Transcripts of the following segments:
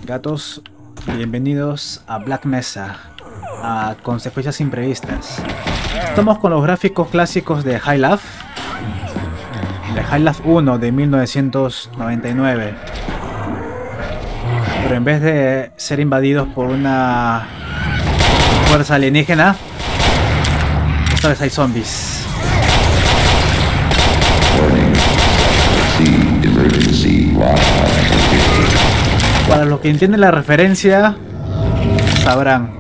Gatos, bienvenidos a Black Mesa, a consecuencias imprevistas. Estamos con los gráficos clásicos de High Life, de High Life 1 de 1999. Pero en vez de ser invadidos por una fuerza alienígena, esta vez hay zombies. Para los que entienden la referencia, sabrán.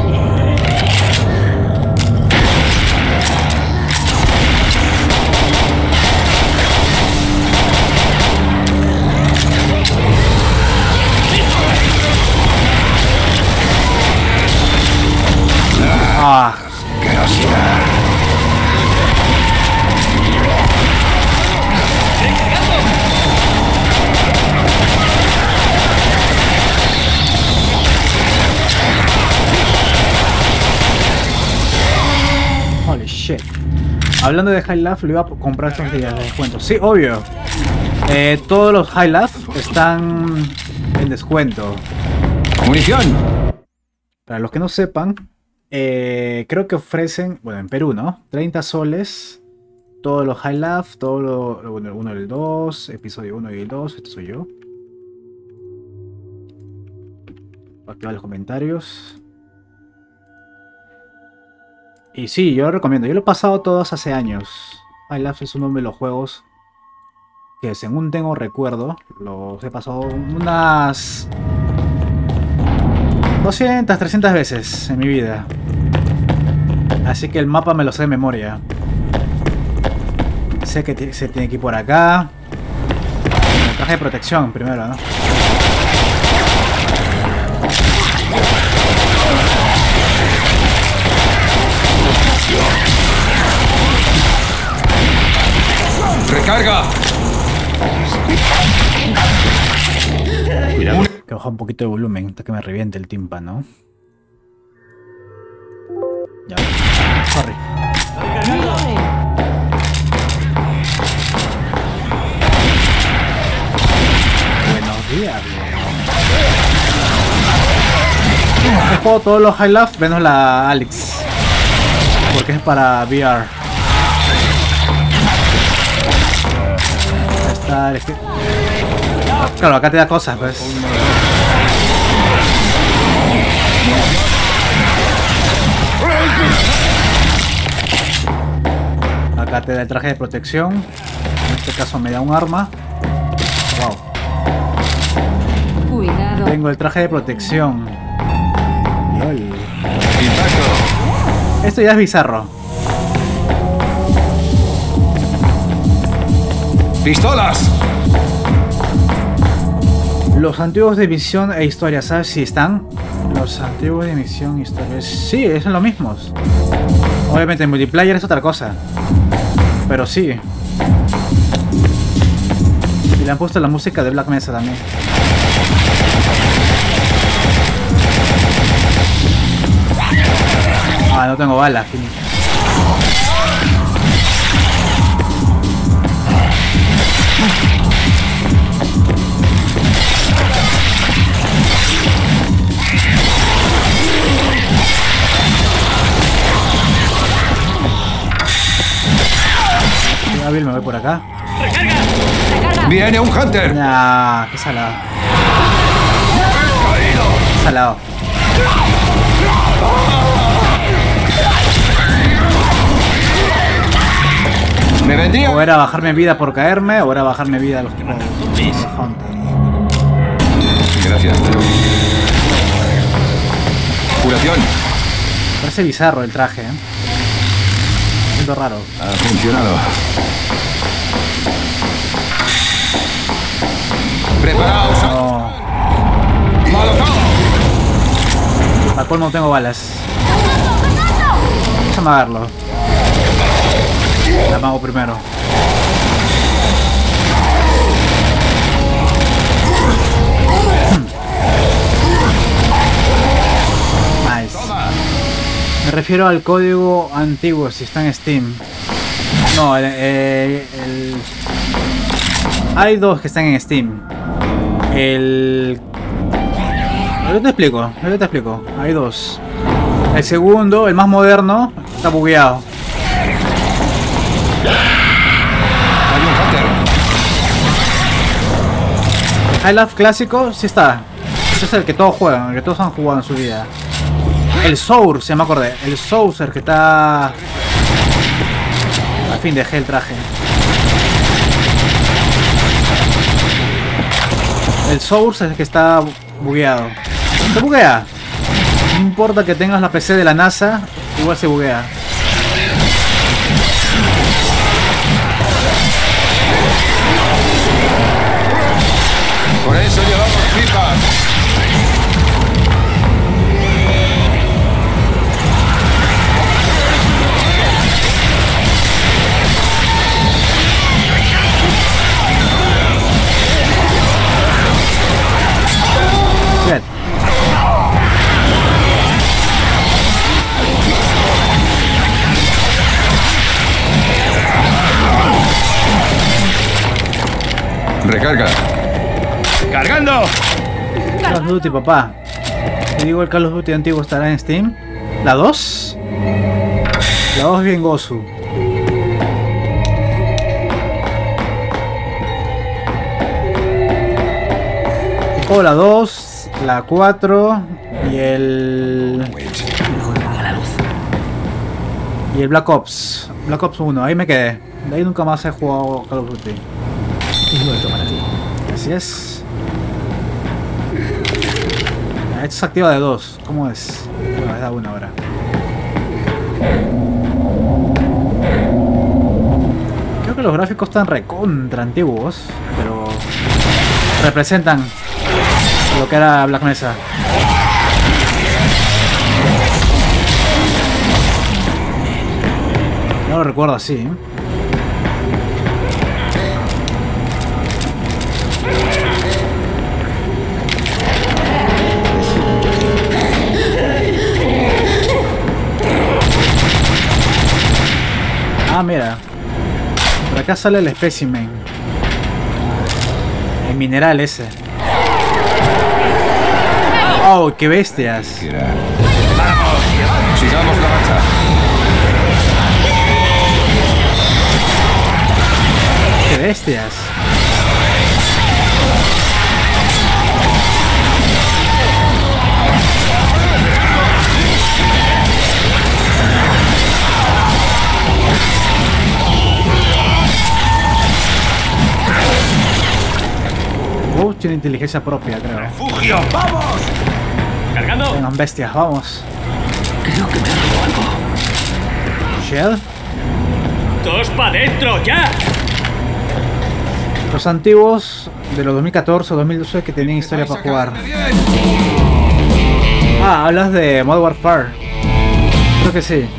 Ah. Holy shit. Hablando de High Life, lo iba a comprar estos días de descuento. Sí, obvio. Todos los High Life están en descuento. ¡Munición! Para los que no sepan, creo que ofrecen, bueno, en Perú, ¿no? 30 soles. Todos los High Life, todo lo 1 y el 2, episodio 1 y el 2. Este soy yo. Activa los comentarios. Y sí, yo lo recomiendo. Yo lo he pasado todos hace años. High Life es uno de los juegos que, según tengo recuerdo, los he pasado unas 200, 300 veces en mi vida. Así que el mapa me lo sé de memoria. Sé que se tiene que ir por acá. El traje de protección primero, ¿no? ¡Recarga! Cuidado. Que baja un poquito de volumen hasta que me reviente el tímpano. Ya. Sorry. Buenos días. He jugado todos los High Life menos la Alex, porque es para VR. Claro, acá te da cosas, pues. Acá te da el traje de protección. En este caso me da un arma. Wow. Cuidado. Tengo el traje de protección. LOL. ¡Impacto! Esto ya es bizarro. ¡Pistolas! Los antiguos de misión e historia, ¿sabes si están? Los antiguos de misión e historia. Sí, son los mismos. Obviamente el multiplayer es otra cosa. Pero sí. Y le han puesto la música de Black Mesa también. Ah, no tengo balas. Hábil, me voy por acá. ¡Viene un Hunter! Nah, qué salado. Qué salado. ¡Me vendría! O era bajarme vida por caerme, o era bajarme vida a los Hunter. Gracias. Curación. Parece bizarro el traje, Siento raro. Ha funcionado. ¡Preparaos! No. ¡Molotov! Para colmo no tengo balas. Déjame agarrarlo. La mago primero. Nice. Me refiero al código antiguo, si está en Steam. No, hay dos que están en Steam. El Yo te explico, yo te explico. Hay dos. El segundo, el más moderno, está bugueado. Hay un hacker. El High Life clásico sí está. Ese es el que todos juegan, el que todos han jugado en su vida. El Source, se me acordé. El Source que está... Al fin dejé el traje. El Source es el que está bugueado. Se buguea. No importa que tengas la PC de la NASA, igual se buguea. Por eso llevamos pipas. Shit. Recarga. ¡Cargando! Call of Duty, papá. Te digo, el Call of Duty antiguo estará en Steam. ¿La 2? La 2 es bien gozu. O la 2, la 4 y el... Y el Black Ops. Black Ops 1, ahí me quedé. De ahí nunca más he jugado Call of Duty. Así es. Esto se activa de 2. ¿Cómo es? Bueno, es de 1 ahora. Creo que los gráficos están recontra antiguos, pero representan lo que era Black Mesa. No lo recuerdo así, ¿eh? Ah, mira. Por acá sale el specimen. El mineral ese. Oh, qué bestias. ¡Vamos! Sigamos la marcha. Qué bestias. Tiene inteligencia propia, creo. ¡Refugio! ¡Vamos! ¡Cargando! Vengan, bestias, vamos. Creo que me ha roto algo. Shell. ¡Todos para adentro, ya! Los antiguos de los 2014 o 2012 que tenían historia para jugar. Ah, hablas de Modern Warfare. Creo que sí.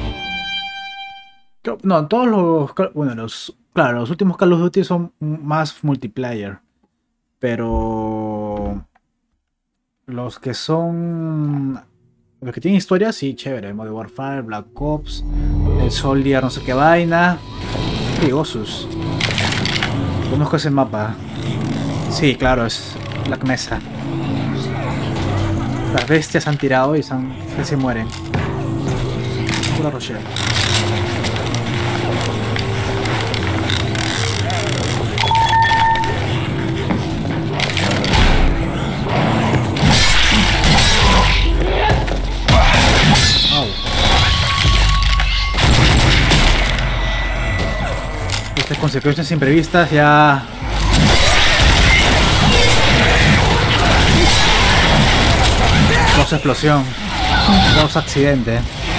No, todos los... Bueno, claro, los últimos Call of Duty son más multiplayer. Pero... Los que son... Los que tienen historia, sí, chévere. Modern Warfare, Black Ops, el Soldier, no sé qué vaina. Sí, Osus. Conozco ese mapa. Sí, claro, es Black Mesa. Las bestias han tirado y se mueren. Pura Rochelle. Estas consecuencias imprevistas ya... Causa explosión. Causa accidente.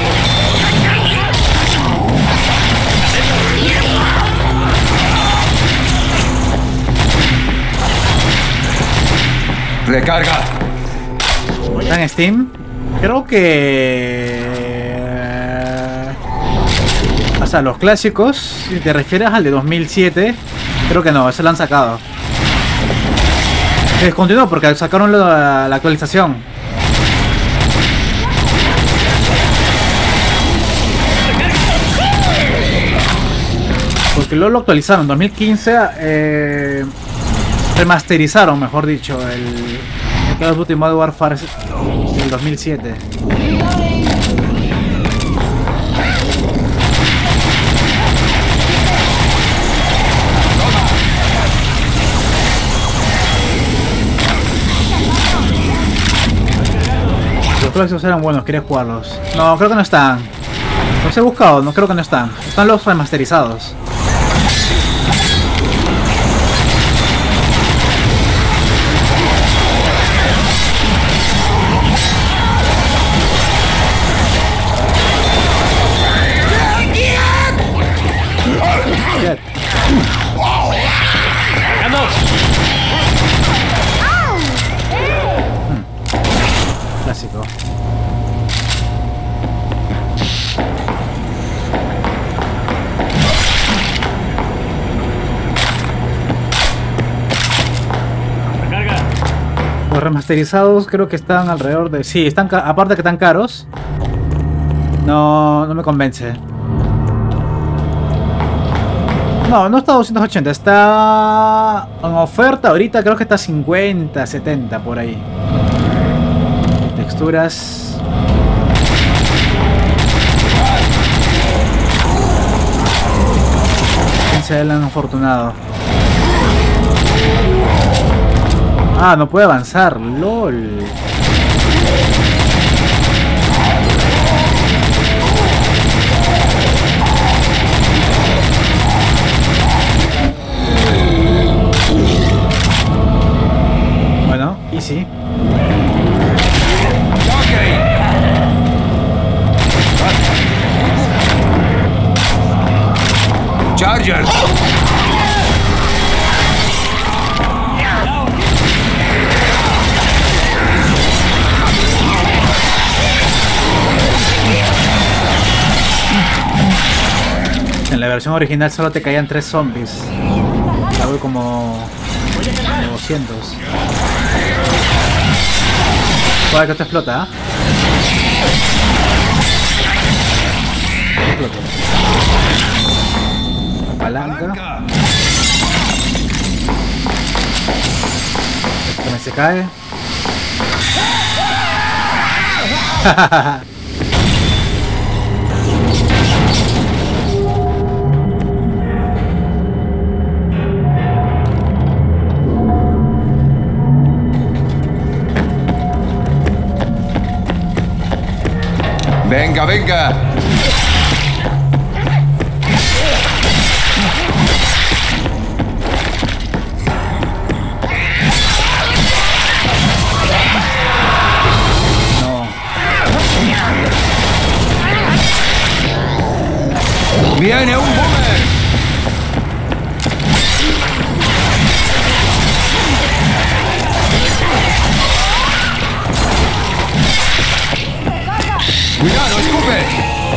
Recarga. ¿Está en Steam? Creo que... O sea, los clásicos, si te refieres al de 2007, creo que no, ese lo han sacado. Se descontinuó porque sacaron la actualización. Porque luego lo actualizaron en 2015, remasterizaron, mejor dicho, Call of Duty Modern Warfare del 2007. Los clásicos eran buenos, quería jugarlos. No, creo que no están. Los he buscado, no creo que no están. Están los remasterizados. Shit. Clásico. Recarga. Los remasterizados creo que están alrededor de... Sí, están aparte que están caros. No me convence. No está a 280, está en oferta ahorita, creo que está a 50, 70 por ahí. Texturas. ¿Quién sea el afortunado? Ah, no puede avanzar, lol. Bueno, easy. Charger. En la versión original solo te caían 3 zombies. La voy como 200. Joder, que esto explota, ¿eh? Explota. Palanca. También se cae. Venga, venga. Viene un boomer. Cuidado, escupe.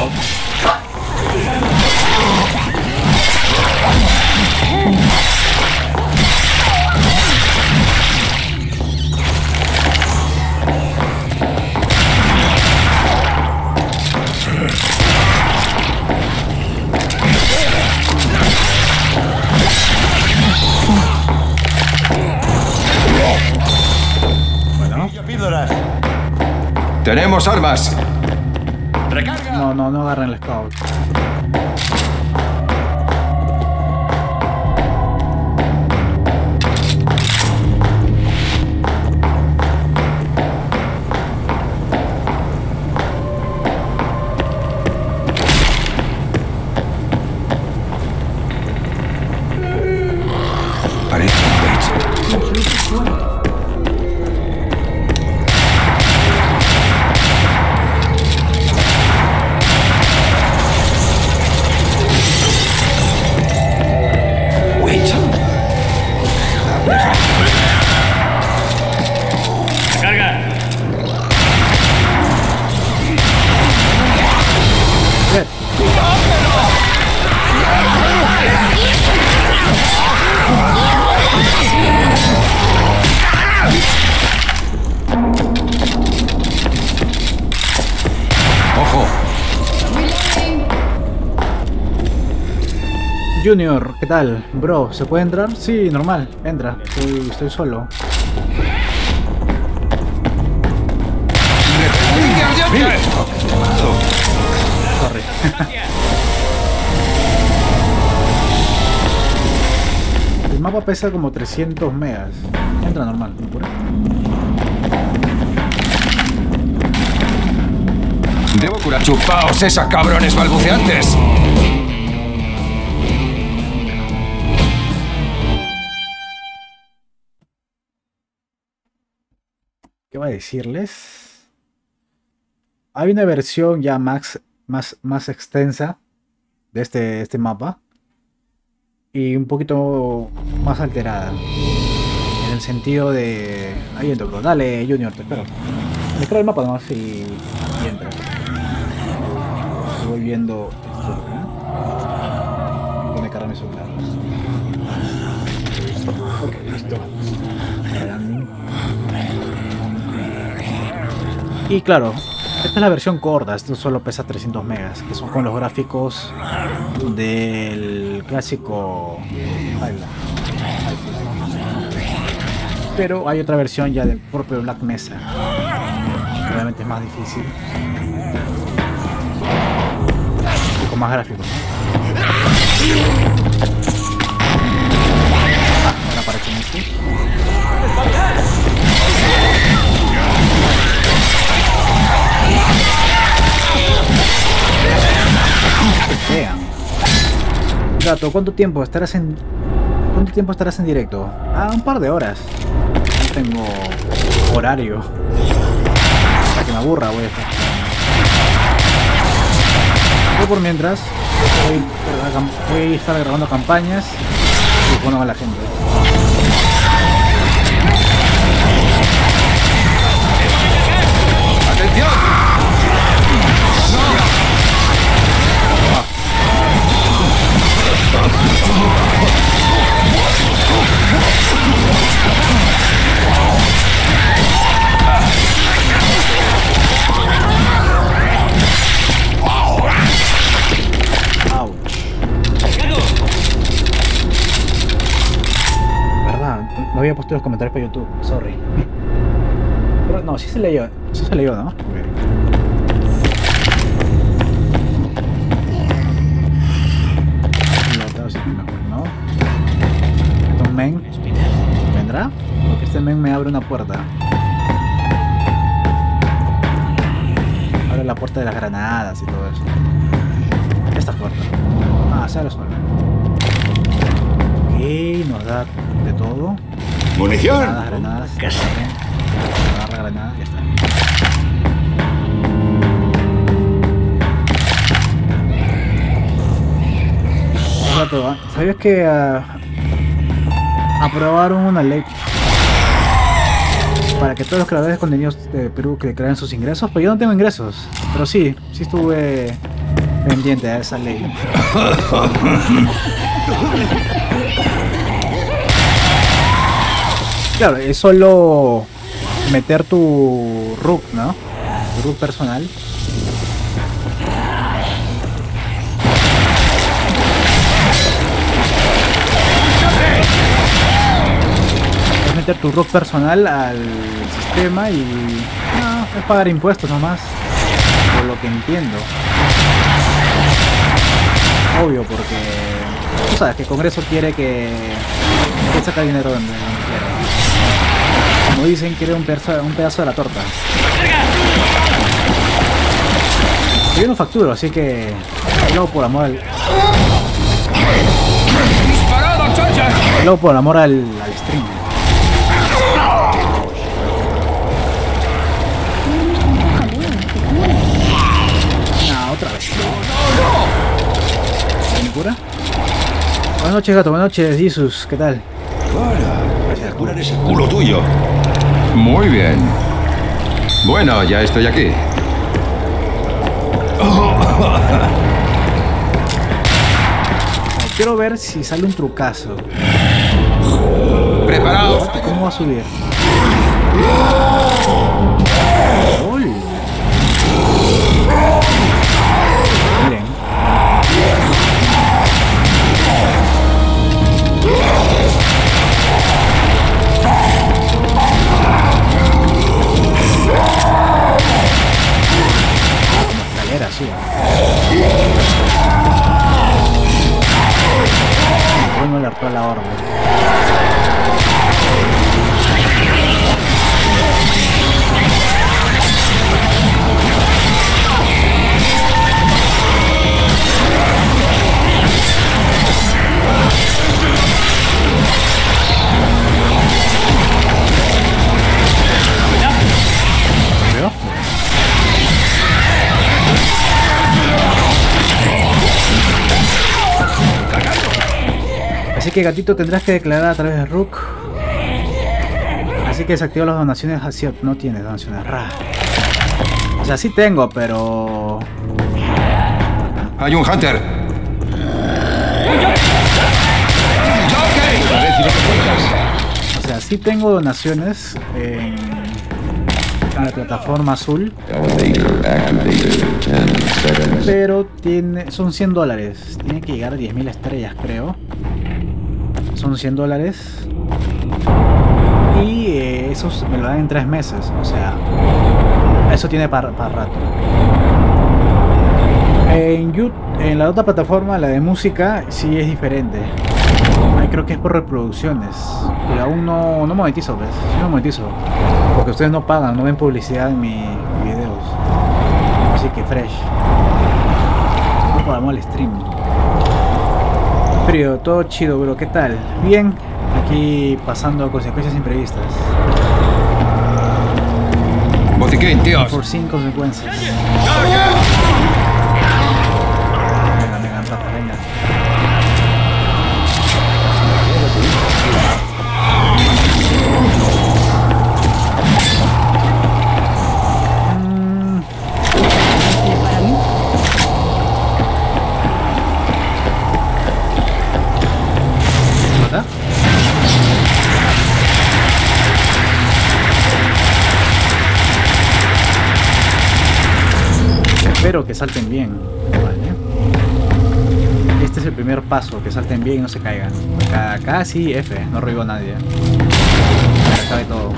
Tenemos armas. Recarga. No agarren el scout. Parece un bait. Junior, ¿qué tal? Bro, ¿se puede entrar? Sí, normal, entra. Estoy solo. ¡Suficiente! Sorry. El mapa pesa como 300 megas. Entra normal, ¿no? Por ahí. Debo curar. ¡Chupaos esas cabrones balbuceantes! ¿Qué va a decirles? Hay una versión ya más extensa de este mapa y un poquito más alterada en el sentido de... Ahí entro, bro. Dale, Junior, te espero. Me creo el mapa nomás y entra. Voy viendo esto, ¿eh? Voy a cargar mi celular. Ok, listo. Cargando. Y claro, esta es la versión corta, esto solo pesa 300 megas, que son con los gráficos del clásico Highlight. Pero hay otra versión ya del propio Black Mesa. Obviamente es más difícil. Y con más gráficos. Ahora aparecen estos. Vean. Gato, ¿cuánto tiempo estarás en directo? Ah, un par de horas. No tengo horario. Para que me aburra, voy a estar. Yo por mientras voy a estar grabando campañas y poniendo a la gente. ¡Atención! Verdad, no había puesto los comentarios para YouTube, sorry. Pero no, sí se leyó, ¿no? Okay. ¿No? ¿Esto es un men? ¿Vendrá? Porque este men me abre una puerta. Abre la puerta de las granadas y todo eso. Esta puerta. Ah, se abre sola. Ok, nos da de todo. ¡Munición! Granadas. Agarra granadas, ya está. ¿Sabías que aprobaron una ley para que todos los creadores de contenidos de Perú que declaren sus ingresos? Pero yo no tengo ingresos. Pero sí estuve pendiente a esa ley. Claro, es solo meter tu RUC, ¿no? Tu RUC personal. Es meter tu RUC personal al sistema y no, es pagar impuestos nomás, por lo que entiendo. Obvio, porque tú sabes que el Congreso quiere que saca dinero donde quiera. Como dicen, quiere un pedazo de la torta. Yo no facturo, así que lo hago por amor al... ¡Disparado, chacha! Lo hago por amor al stream. No, otra vez. ¿Me cura? Buenas noches, gato. Buenas noches, Jesus. ¿Qué tal? Para curar ese culo tuyo. Muy bien. Bueno, ya estoy aquí. Quiero ver si sale un trucazo. ¿Preparados? ¿Cómo va a subir? ¡Uy! Bien. que gatito tendrás que declarar a través de Rook. Así que desactiva las donaciones así. No tienes donaciones. O sea, sí tengo, pero... Hay un Hunter. O sea, sí tengo donaciones en la plataforma azul. Pero son $100. Tiene que llegar a 10.000 estrellas, creo. Son $100. Y eso me lo dan en 3 meses. O sea, eso tiene para rato. En la otra plataforma, la de música, sí es diferente. Ahí creo que es por reproducciones. Pero aún no monetizo, ¿ves? Sí no monetizo. Porque ustedes no pagan, no ven publicidad en mis videos. Así que fresh. No pagamos el stream. Pero todo chido, bro. ¿Qué tal? Bien. Aquí pasando a consecuencias imprevistas. Botiquín, tíos. Por 5 consecuencias. Venga, rata, venga. ¿Mata? Espero que salten bien. Vale. Este es el primer paso, que salten bien y no se caigan. Acá sí, F, no ruido a nadie. Acá cabe todo.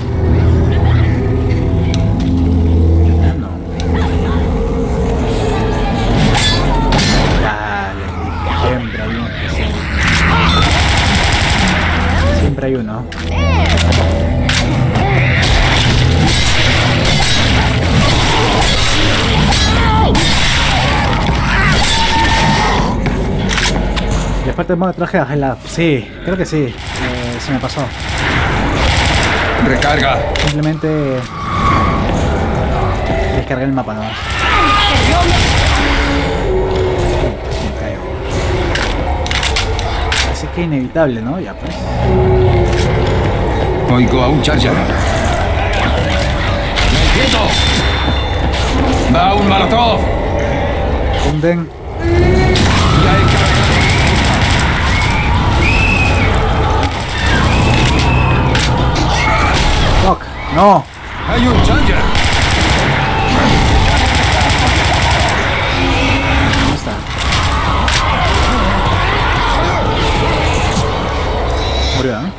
Ah, no. Dale, siempre hay uno. Siempre hay uno. Le falta el modo de traje a High Love. Sí, creo que sí. Se me pasó. Recarga. Simplemente descargué el mapa nomás. Me caigo. Así que inevitable, ¿no? Ya pues. Oigo a un Charger. ¡Quieto! ¡Va un Molotov! Hunden. Ya hay que... ¡Fuck! ¡No! ¡Hay un Charger! ¿Dónde está? Murió, ¿eh?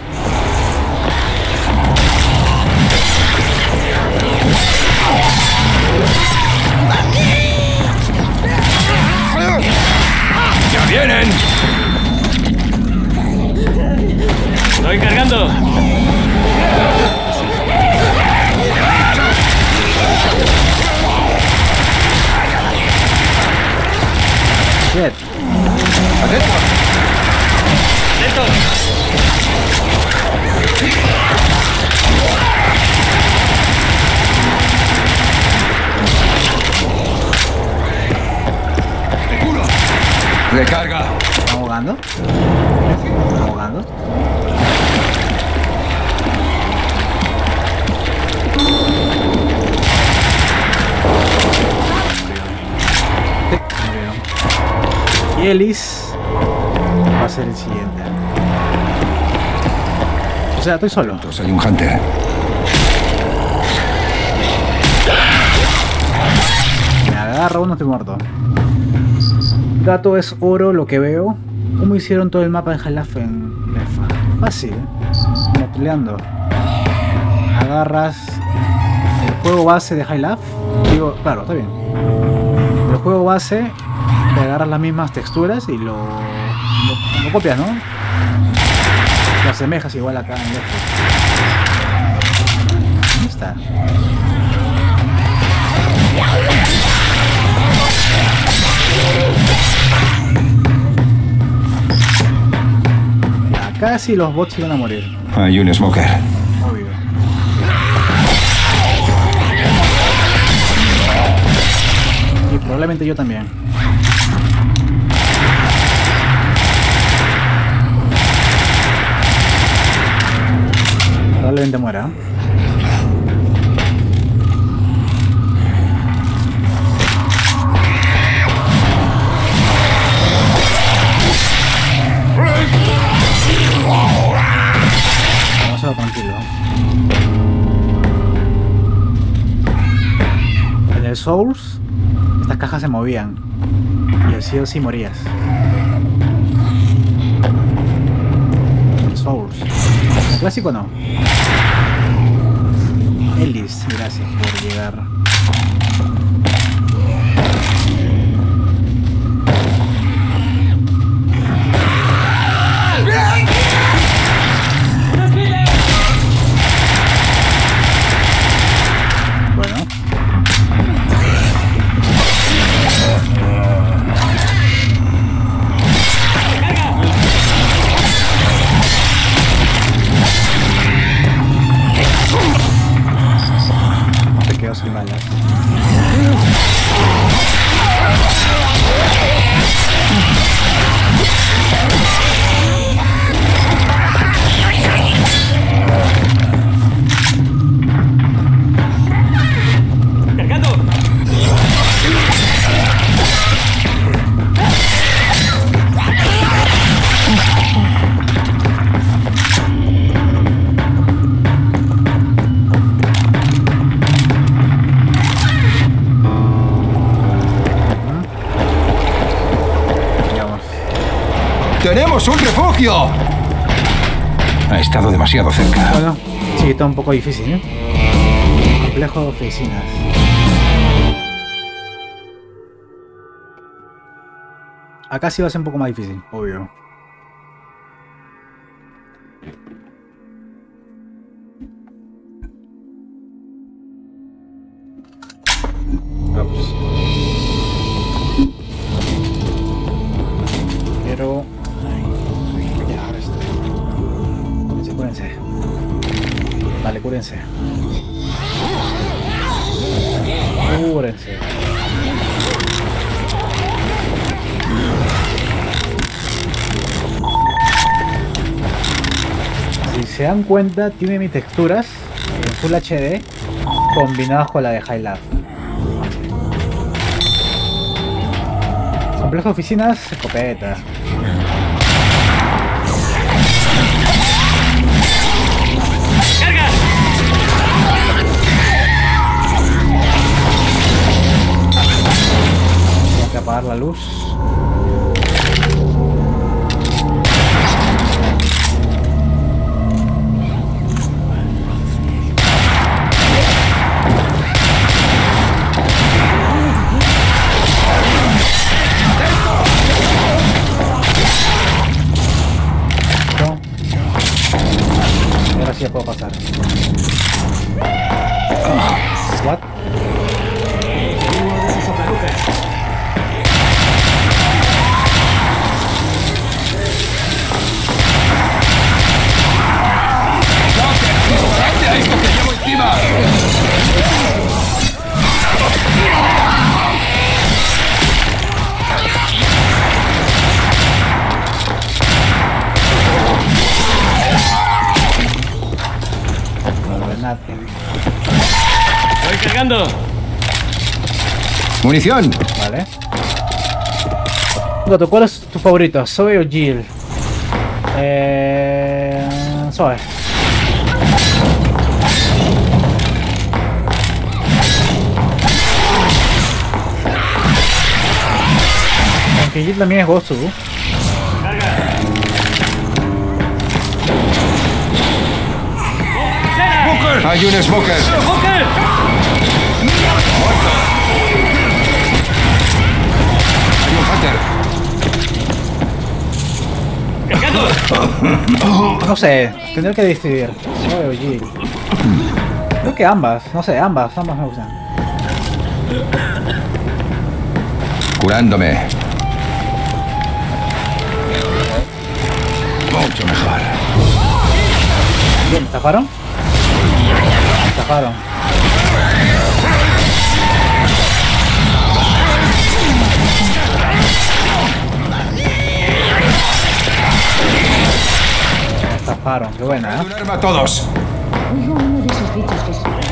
¡Ya vienen! Estoy cargando. Shit. ¡Atento! ¡Atento! ¡Recarga! ¿Están ahogando? ¿Están ahogando? Y Ellis va a ser el siguiente. O sea, estoy solo. Entonces hay un Hunter. Me agarra uno, estoy muerto. Gato es oro, lo que veo. ¿Cómo hicieron todo el mapa en Half en Lefa? Fácil, moteleando. Agarras el juego base de High Life. Digo, claro, está bien. El juego base, te agarras las mismas texturas y lo copias, ¿no? Lo asemejas igual acá en Lefa. ¿Dónde está? Acá sí los bots iban a morir, Hay un Smoker. obvio. Y probablemente yo también. Probablemente muera. Vamos a tranquilo. En el Souls, estas cajas se movían. Y el sí o sí morías. Souls. El clásico no. Ellis, gracias por llegar. Bueno. Te quedo sin balas. ¡Cargando! Digamos. ¡Tenemos un refugio! Ha estado demasiado cerca. Bueno, sí, está un poco difícil, ¿eh? Complejo de oficinas. Acá sí va a ser un poco más difícil, obvio. Ups. Pero... ya, cúrense, cúrense. Vale, cúrense. Cúrense. Si se dan cuenta, tiene mis texturas en Full HD combinadas con la de High Life. Complejo de oficinas, escopeta. ¡Carga! Tengo que apagar la luz. Ahora sí ya puedo pasar. What? ¡Voy cargando! ¡Munición! Vale. Gato, ¿cuál es tu favorito? ¿Zoe o Jill? Zoe. Aunque Jill también es Gozu. ¡Carga! ¡Hay un smoker! ¡Smoker! ¡Hay un hunter! ¡Cargando! No sé, tendré que decidir. Zoe o Jill. Creo que ambas, no sé, ambas me gustan. Curándome. Mucho mejor. Bien, ¿taparon? Taparon. Taparon, qué buena, ¿eh? Un arma a todos. Oigo uno de esos bichos que se...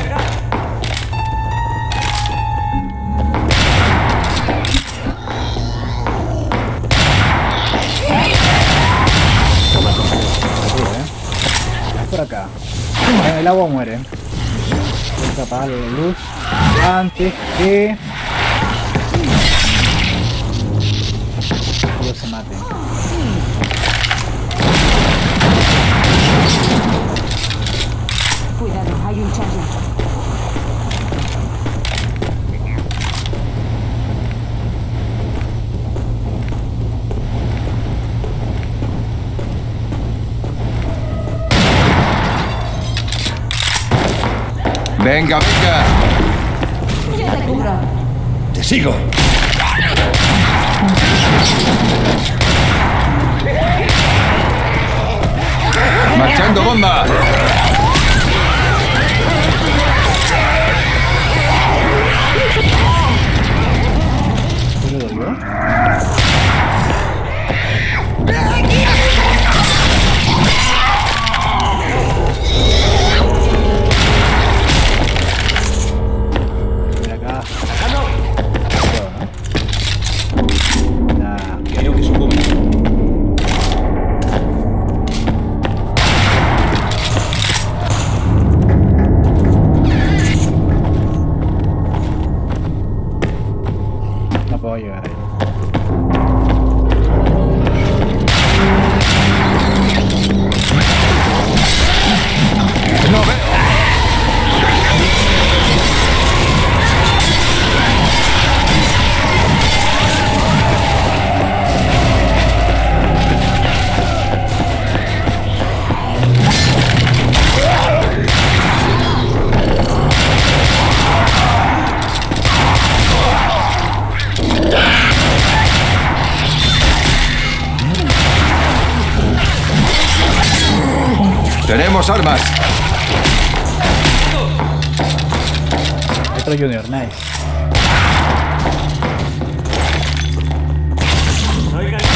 Por acá. En el agua muere. Voy a apagar la luz antes que ellos se maten. Cuidado, hay un charger. Venga, venga. Yo te cubro. Te sigo. Marchando bomba. ¿Qué le dolió? Mira acá. Nah. Creo que sucumbe. No puedo llegar ahí. No veo. Tenemos armas. Otro Junior, nice. Soy cargando.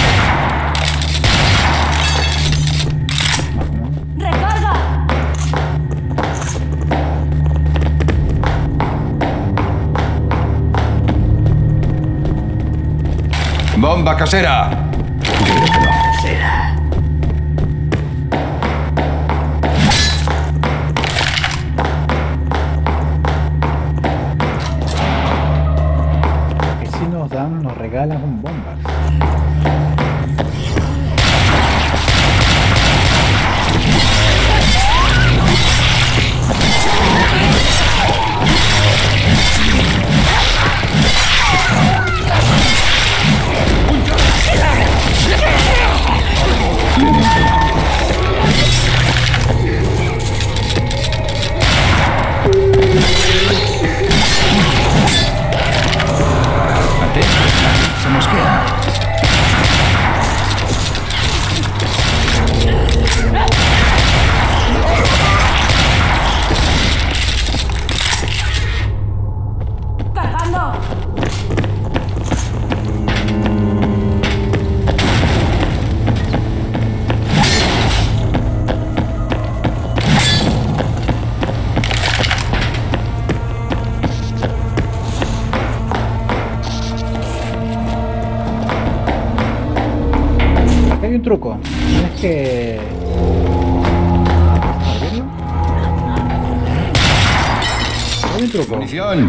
¡Recarga! Bomba casera. Que si nos dan, nos regalan un bombas. Atentos, se mosquea. ¡Cargando! Acá hay un truco. Tienes que abrirlo. Hay un truco. Munición.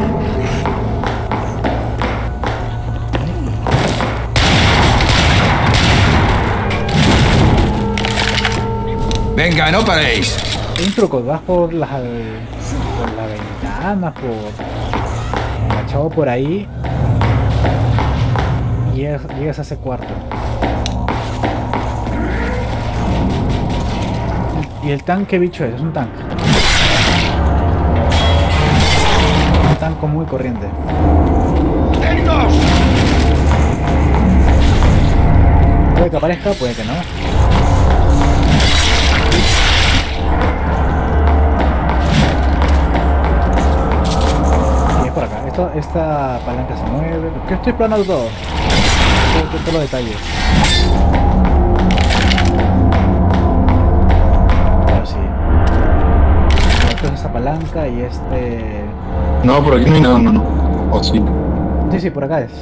Venga, no paréis. Hay un truco. Vas por la ventana, por agachado por ahí. Y llegas a ese cuarto. ¿Y el tanque bicho es? Es un tanque. Un tanque muy corriente. ¡Atentos! Puede que aparezca, puede que no. Y es por acá. Esta palanca se mueve. ¿Qué estoy explorando todo? Todos los detalles. Pero sí. la palanca y este... No, por aquí no hay nada, no. O sí. Sí, sí, por acá es.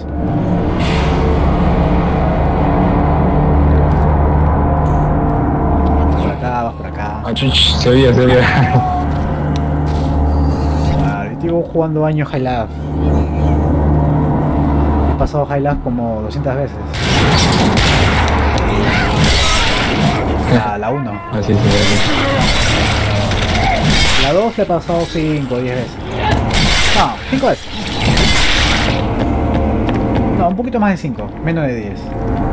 Por acá, vas por acá. Ah, chuch, se veía. Ah, yo llevo jugando años High Life. He pasado High Life como 200 veces. La 1. Así se ve. La 2 le he pasado 5 o 10 veces. No, 5 veces. No, un poquito más de 5, menos de 10.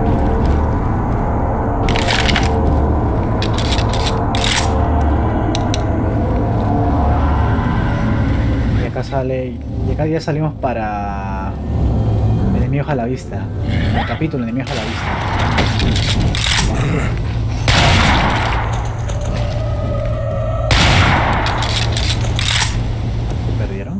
Y acá sale. Y acá ya salimos para Enemigos a la Vista. El capítulo Enemigos a la Vista. ¿Perdieron?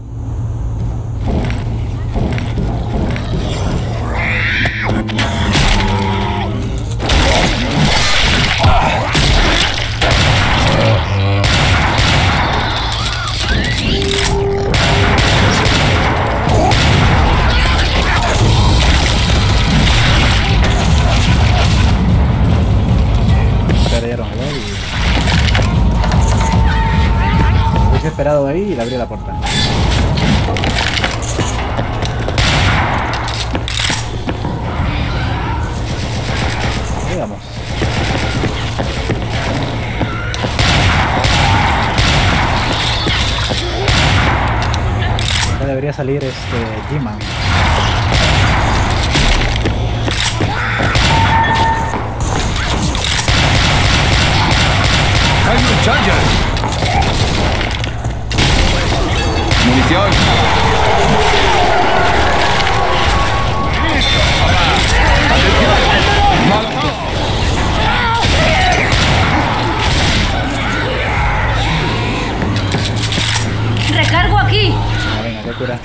Perdieron, ¿verdad? Y... hubiese esperado ahí y le abrí la puerta. Digamos. Ya debería salir G-Man. ¡Hay un Charger! ¡Munición! ¡Recargo aquí! Ah, venga, qué cura.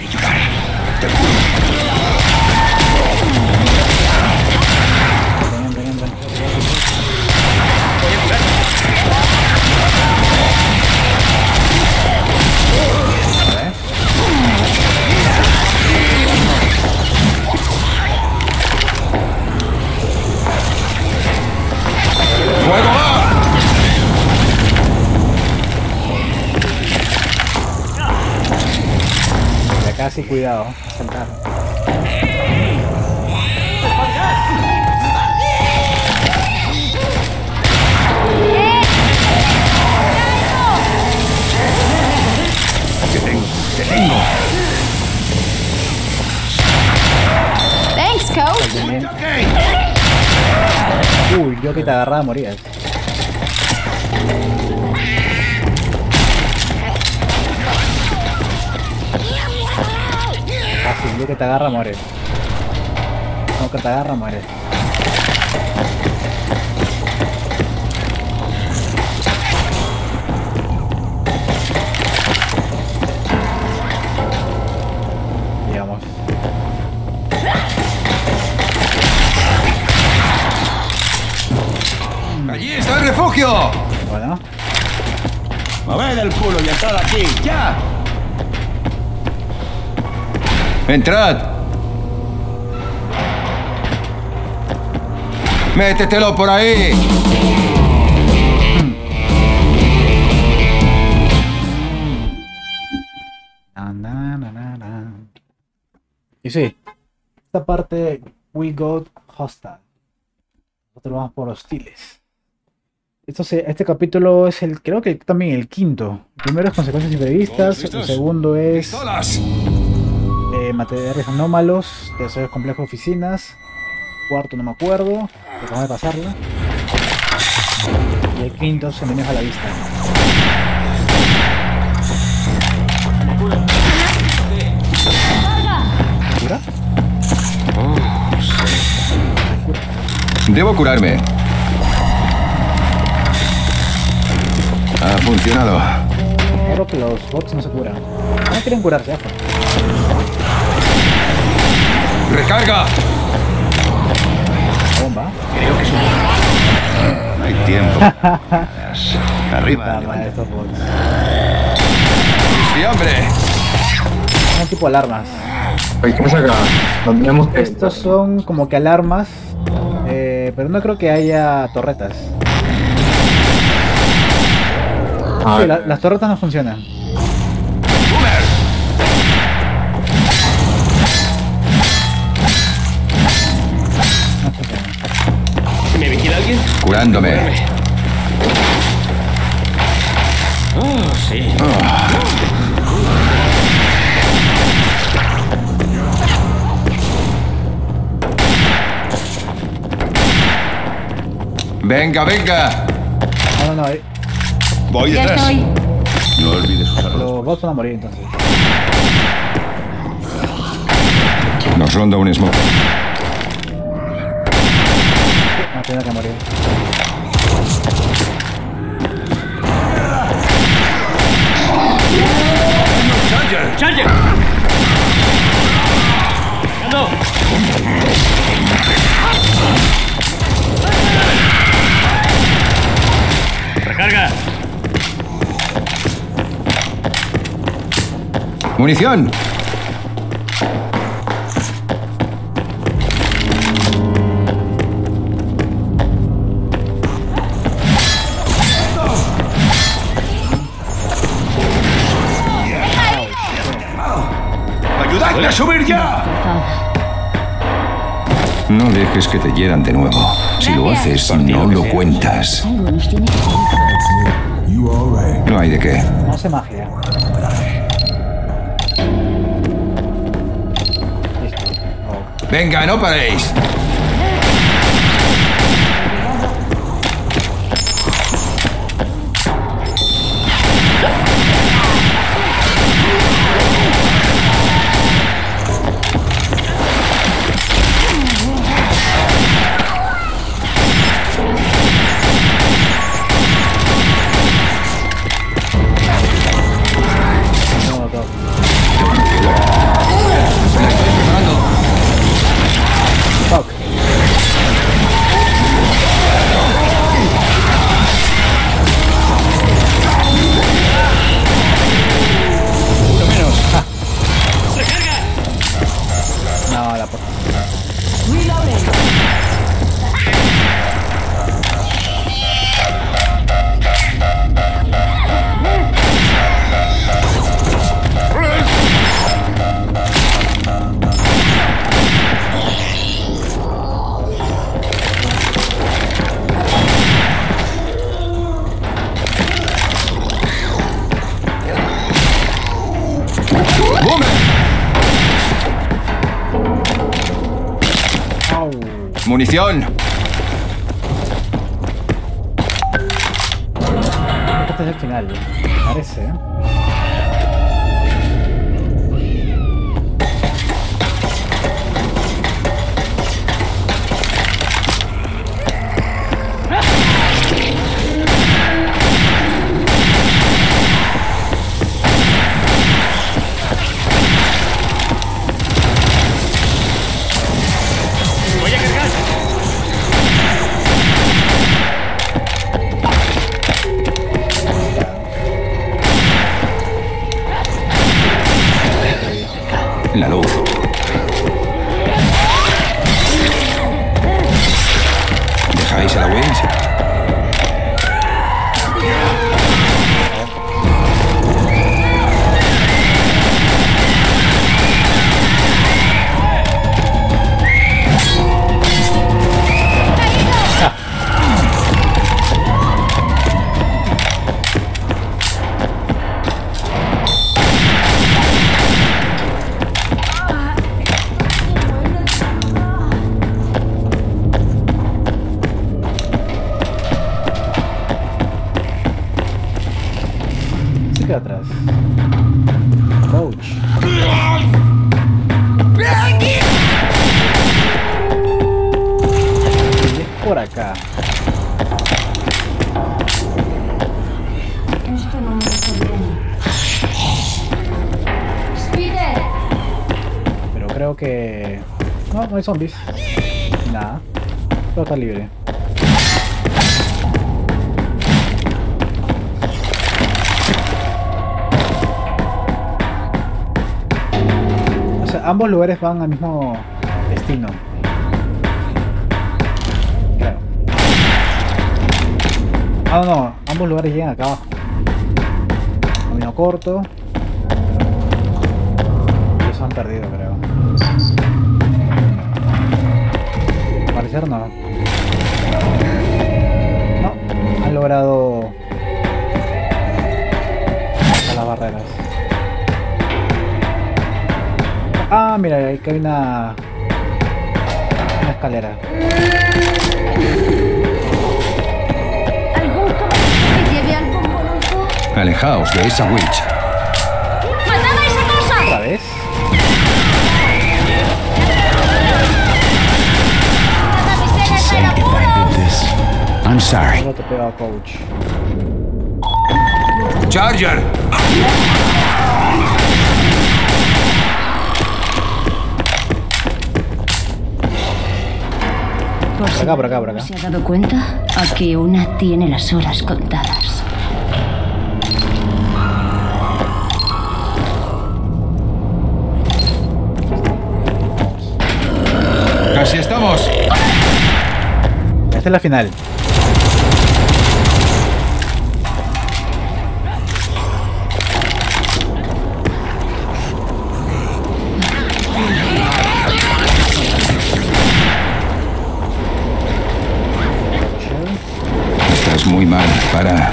Entren. ¡Fuego va! De acá sí, cuidado, saltar. ¡Te tengo! Thanks, coach. Uy, yo que te agarraba morías. Fácil, yo que te agarra mueres. No, que te agarra mueres. Digamos. ¡Allí está el refugio! Bueno, ¡Moved el culo y entrad aquí! ¡Ya! ¡Entrad! ¡Métetelo por ahí! y sí, esta parte we got hostile. Nosotros vamos por hostiles. Este capítulo es creo que también el quinto. El primero es consecuencias imprevistas, el segundo es ¡Pistolas! materiales anómalos, tercero es complejo de oficinas, cuarto no me acuerdo, acabo de pasarlo, y el quinto es enemigos a la vista. ¿Cura? Debo curarme. Ha funcionado. Claro que los bots no se curan. No quieren curarse, ojo. ¡Recarga! Bomba. Creo que es un... No hay tiempo. Arriba. Puta madre, estos bots. Sí, hombre. Son tipo alarmas. Oye, ¿qué pasa acá? No tenemos que... Estos son como que alarmas, pero no creo que haya torretas. Ah, Sí, las torretas no funcionan. ¿Me vigila alguien? Curándome. Oh, sí. Venga, venga. No, Voy Ya detrás. estoy. No olvides usarlo. los bots van a morir entonces. Nos ronda un smoke. No, tiene que morir. ¡Charger! ¡Charger! ¡Ando! ¡Recarga! ¡Munición! ¡Ayudadme a subir ya! No dejes que te hieran de nuevo. Si lo haces, no lo cuentas. Algo nos tiene que No hay de qué. No hace magia. Listo. Oh. Venga, no paréis. No, todo. Fuck. No, la puta. Au. ¡Munición! Este es el final, parece, ¿eh? ¡Voy a cargar! La luz. ¿Dejáis a la Wings? Se queda atrás. Coach. Y es por acá. Esto no me está bien. Spider. Pero creo que... No, no hay zombies. Nada. Todo está libre. ambos lugares van al mismo destino. Claro. Ah, no, ambos lugares llegan acá abajo. Camino corto. Ellos han perdido, creo. Al parecer no. No, han logrado pasar las barreras. Ah, mira, ahí que hay una escalera. ¿Algún caballero que lleve algún bonito? Alejaos de esa witch. ¡Matad a esa cosa! ¿Otra vez? ¡La damisela está en apuro! I'm sorry. Solo te pega a coach. Charger. Por acá, por acá. ¿Se ha dado cuenta? Aquí una tiene las horas contadas. Casi estamos. Esta es la final. Estás muy mal. Para.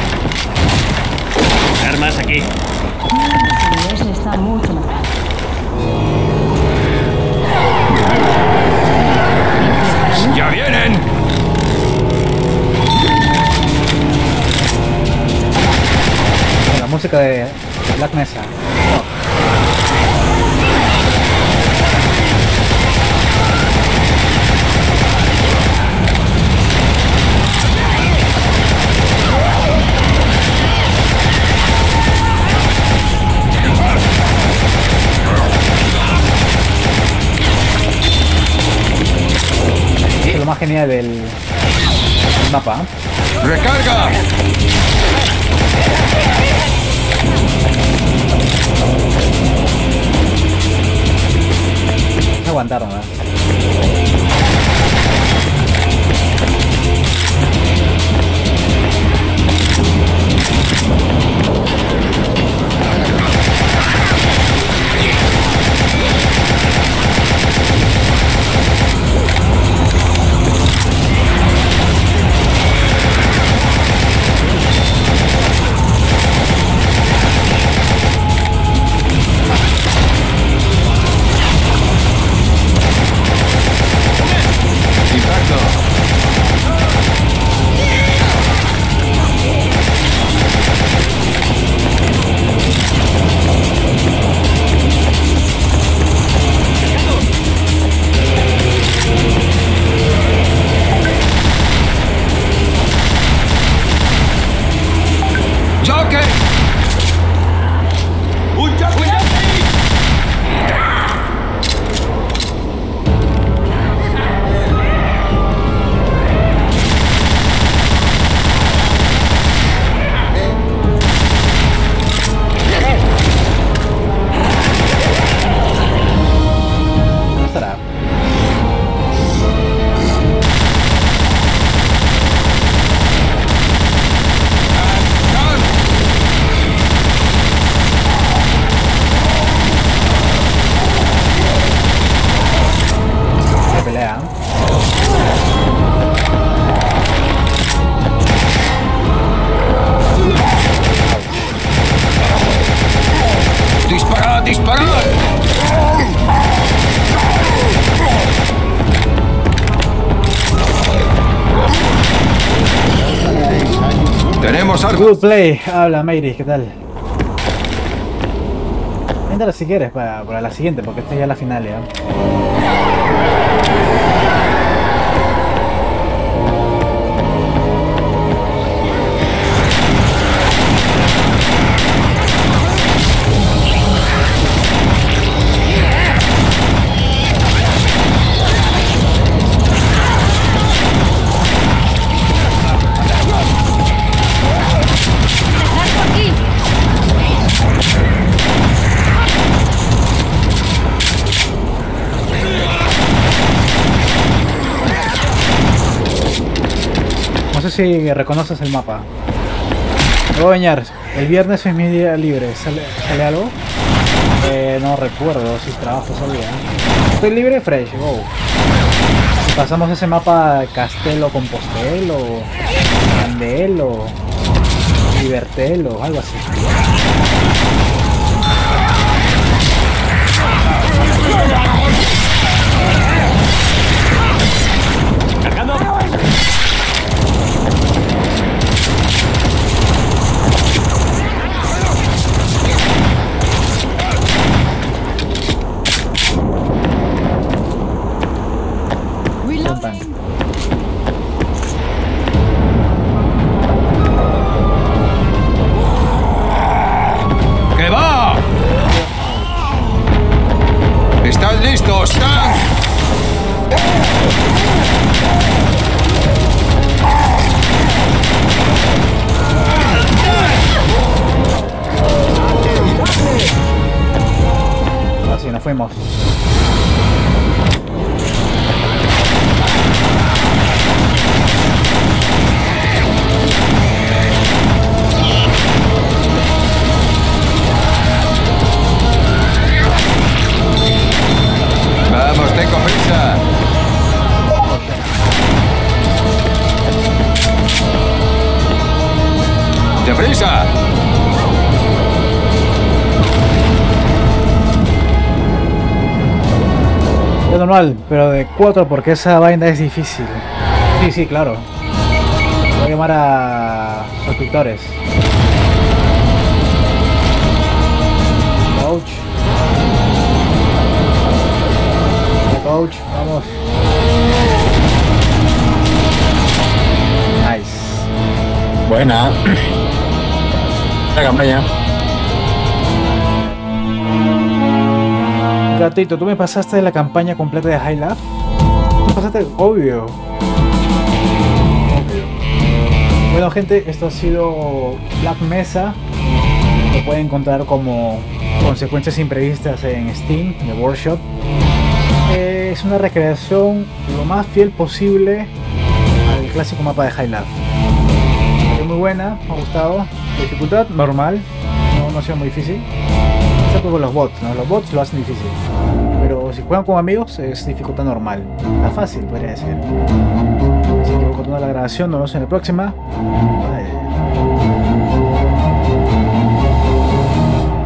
Armas aquí. Ese está mucho mejor. ¡Ya vienen! La música de Black Mesa. Es lo más genial del mapa. ¡Recarga! No aguantaron, ¿verdad? ¡Joker! ¿Dónde estará? Se pelea. ¡Disparad, disparad! Tenemos algo. Good play. Habla Mayris, ¿qué tal? Entra si quieres para la siguiente, porque esta ya es la final ya. ¡Aquí! si reconoces el mapa. Me voy a bañar. El viernes es mi día libre. ¿Sale algo? No recuerdo si trabajo ese día. Estoy libre, fresh. Go. Si pasamos ese mapa Castelo Compostelo, Candelo, Libertelo, algo así. ¡Que va! ¿Están listos, Tank? Así nos fuimos. Vamos, tengo prisa. ¡Deprisa! Es normal, pero de 4 porque esa vaina es difícil. Sí, claro. Voy a llamar a suscriptores. Coach, vamos. Nice. Buena. La campaña. Gatito, ¿tú me pasaste la campaña completa de High Life? ¿Tú pasaste? Obvio. Bueno, gente, esto ha sido Black Mesa. Lo pueden encontrar como consecuencias imprevistas en Steam, de Workshop. Es una recreación lo más fiel posible al clásico mapa de High Life. Es muy buena, me ha gustado. Dificultad normal, no ha sido muy difícil. Excepto con los bots, ¿no? Los bots lo hacen difícil. Pero si juegan con amigos es dificultad normal. Está fácil, podría decir. Así que voy a continuar la grabación, nos vemos en la próxima. Bye.